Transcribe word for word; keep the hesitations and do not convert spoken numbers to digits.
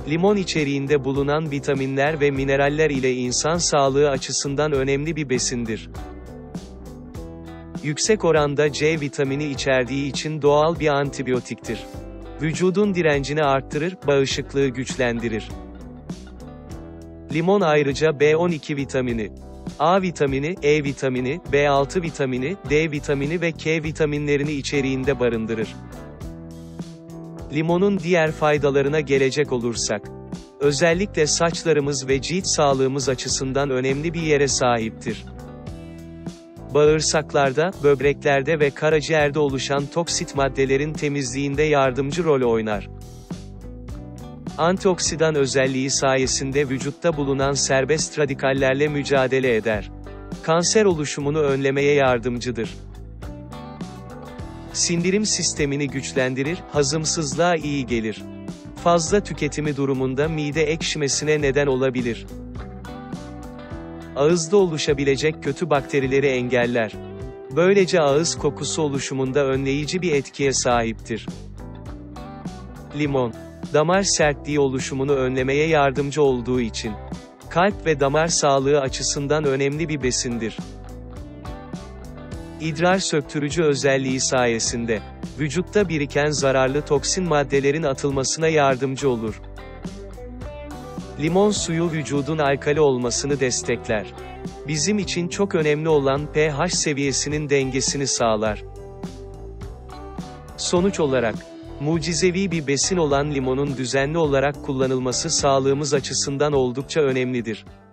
Limon içeriğinde bulunan vitaminler ve mineraller ile insan sağlığı açısından önemli bir besindir. Yüksek oranda C vitamini içerdiği için doğal bir antibiyotiktir. Vücudun direncini arttırır, bağışıklığı güçlendirir. Limon ayrıca B on iki vitamini, A vitamini, E vitamini, B altı vitamini, D vitamini ve K vitaminlerini içeriğinde barındırır. Limonun diğer faydalarına gelecek olursak, özellikle saçlarımız ve cilt sağlığımız açısından önemli bir yere sahiptir. Bağırsaklarda, böbreklerde ve karaciğerde oluşan toksit maddelerin temizliğinde yardımcı rol oynar. Antioksidan özelliği sayesinde vücutta bulunan serbest radikallerle mücadele eder. Kanser oluşumunu önlemeye yardımcıdır. Sindirim sistemini güçlendirir, hazımsızlığa iyi gelir. Fazla tüketimi durumunda mide ekşimesine neden olabilir. Ağızda oluşabilecek kötü bakterileri engeller. Böylece ağız kokusu oluşumunda önleyici bir etkiye sahiptir. Limon, damar sertliği oluşumunu önlemeye yardımcı olduğu için, kalp ve damar sağlığı açısından önemli bir besindir. İdrar söktürücü özelliği sayesinde, vücutta biriken zararlı toksin maddelerin atılmasına yardımcı olur. Limon suyu vücudun alkali olmasını destekler. Bizim için çok önemli olan pH seviyesinin dengesini sağlar. Sonuç olarak, mucizevi bir besin olan limonun düzenli olarak kullanılması sağlığımız açısından oldukça önemlidir.